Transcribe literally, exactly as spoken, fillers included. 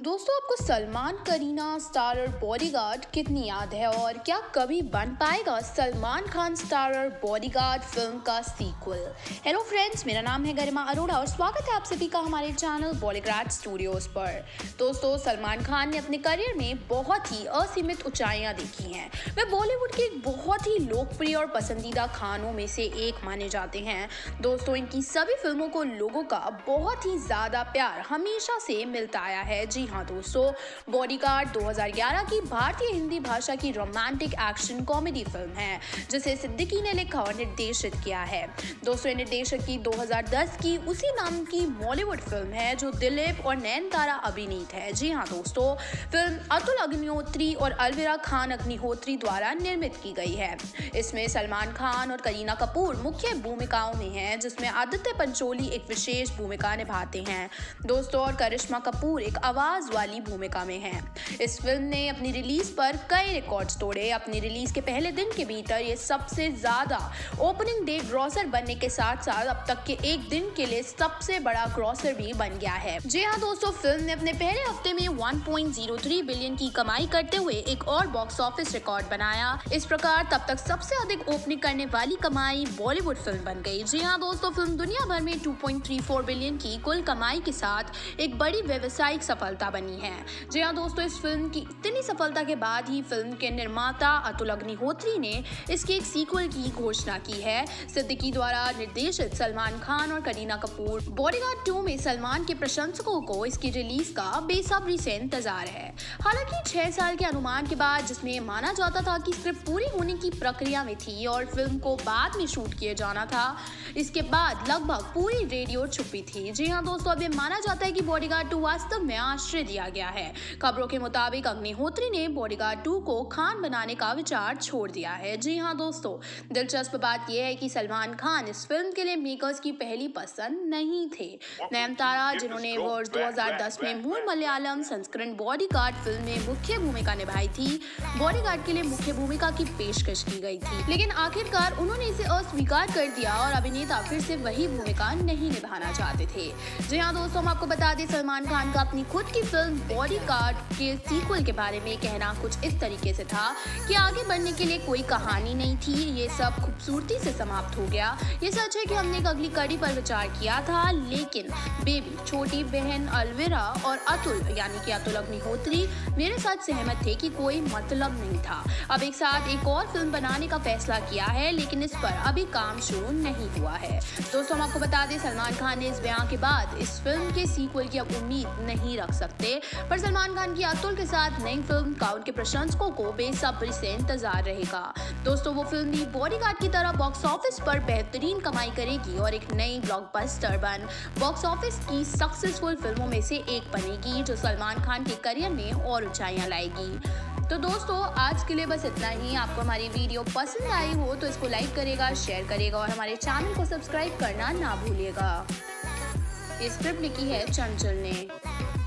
दोस्तों, आपको Salman, Kareena starrer bodyguard कितनी याद है और क्या कभी बन पाएगा Salman Khan starrer bodyguard film का सीक्वल। हेलो फ्रेंड्स, मेरा नाम है गरिमा अरोड़ा और स्वागत है आप सभी का हमारे चैनल बॉलीग्राड स्टूडियोज पर। दोस्तों, सलमान खान ने अपने करियर में बहुत ही असीमित ऊंचाइयां देखी हैं। वह बॉलीवुड के एक बहुत ही लोकप्रिय और पसंदीदा खानों में से एक माने जाते हैं। दोस्तों, इनकी सभी फिल्मों को लोगों का बहुत ही ज्यादा प्यार हमेशा से मिलता आया है। जी हाँ दोस्तों, बॉडीगार्ड दो हज़ार ग्यारह की भारतीय हिंदी भाषा की रोमांटिक एक्शन कॉमेडी फिल्म है जिसे सिद्दीकी ने लिखा और निर्देशित किया है। दोस्तों, निर्देशक की दो हज़ार दस की उसी नाम की बॉलीवुड फिल्म है जो दिलीप और नयनतारा अभिनीत है। जी हाँ दोस्तों, फिल्म अतुल अग्निहोत्री और अलविरा खान अग्निहोत्री द्वारा निर्मित की गई है। इसमें सलमान खान और करीना कपूर मुख्य भूमिकाओं में हैं, जिसमें आदित्य पंचोली एक विशेष भूमिका निभाते हैं दोस्तों और करिश्मा कपूर एक आवाज वाली भूमिका में हैं। इस फिल्म ने अपनी रिलीज पर कई रिकॉर्ड्स तोड़े। अपनी रिलीज के पहले दिन के भीतर ये सबसे ज्यादा ओपनिंग डे ग्रॉसर बनने के साथ साथ अब तक के एक दिन के लिए सबसे बड़ा ग्रॉसर भी बन गया है। जी हाँ दोस्तों, फिल्म ने अपने पहले हफ्ते में एक पॉइंट ज़ीरो तीन बिलियन की कमाई करते हुए एक और बॉक्स ऑफिस रिकॉर्ड बनाया। इस प्रकार तब तक सबसे अधिक ओपनिंग करने वाली कमाई बॉलीवुड फिल्म बन गई। जी हाँ दोस्तों, फिल्म दुनिया भर में दो पॉइंट तीन चार बिलियन की कुल कमाई के साथ एक बड़ी व्यावसायिक सफलता बनी है। जी हाँ दोस्तों, इस फिल्म की इतनी सफलता के बाद ही फिल्म के निर्माता अतुल अग्निहोत्री ने इसके एक सीक्वल की घोषणा की है। सिद्दीकी द्वारा निर्देशित सलमान खान और करीना कपूर बॉडीगार्ड टू में सलमान के प्रशंसकों को इसकी रिलीज का बेसब्री से इंतजार है। हालांकि छह साल के अनुमान के बाद, जिसमें माना जाता था कि स्क्रिप्ट पूरी होने की प्रक्रिया में थी और फिल्म को बाद में शूट किया जाना था, इसके बाद लगभग पूरी रेडियो छुपी थी। जी हाँ दोस्तों, अब ये माना जाता है कि बॉडीगार्ड टू वास्तव में आश्रय दिया गया है। खबरों के मुताबिक अग्निहोत्री ने बॉडीगार्ड टू को खान बनाने का विचार छोड़ दिया है। जी हाँ दोस्तों, दिलचस्प बात यह है कि सलमान खान इस फिल्म के लिए मेकर्स की पहली पसंद नहीं थे। नयनतारा, जिन्होंने वर्ष दो हज़ार दस में मूल मलयालम संस्करण बॉडीगार्ड फिल्म में मुख्य भूमिका निभाई थी, बॉडीगार्ड के लिए मुख्य भूमिका की पेशकश की गई थी, लेकिन आखिरकार उन्होंने इसे अस्वीकार कर दिया और अभिनेता फिर से वही भूमिका नहीं निभाना चाहते थे। जी हाँ दोस्तों, हम आपको बता दें, सलमान खान का अपनी खुद की फिल्म बॉडीगार्ड के सीक्वल के बारे में कहना कुछ इस तरीके से था कि आगे बढ़ने के लिए कोई कहानी नहीं थी, ये सब खूबसूरती से समाप्त हो गया। ये सच है कि हमने एक अगली कड़ी पर विचार किया था, लेकिन बेबी, छोटी बहन अलविरा और अतुल यानी कि अतुल अग्निहोत्री मेरे साथ सहमत थे कि कोई मतलब नहीं था। अब एक साथ एक और फिल्म बनाने का फैसला किया है, लेकिन इस पर अभी काम शुरू नहीं हुआ है। दोस्तों, हम आपको बता दें, सलमान खान ने इस बयान के बाद इस फिल्म के सीक्वल की अब उम्मीद नहीं रख सकते, पर सलमान खान की अतुल के साथ नई फिल्म का उनके प्रशंसकों को बेसब्री से इंतजार रहेगा। दोस्तों, वो फिल्म भी बॉडीगार्ड की तरह बॉक्स ऑफिस पर बेहतरीन कमाई करेगी और एक नई ब्लॉकबस्टर बन बॉक्स ऑफिस की सक्सेसफुल फिल्मों में से एक बनेगी, जो सलमान खान के करियर में और ऊंचाइयां लाएगी। तो दोस्तों, आज के लिए बस इतना ही। आपको हमारी वीडियो पसंद आई हो तो इसको लाइक करेगा, शेयर करेगा और हमारे चैनल को सब्सक्राइब करना ना भूलिएगा। स्क्रिप्ट लिखी है चंचल ने।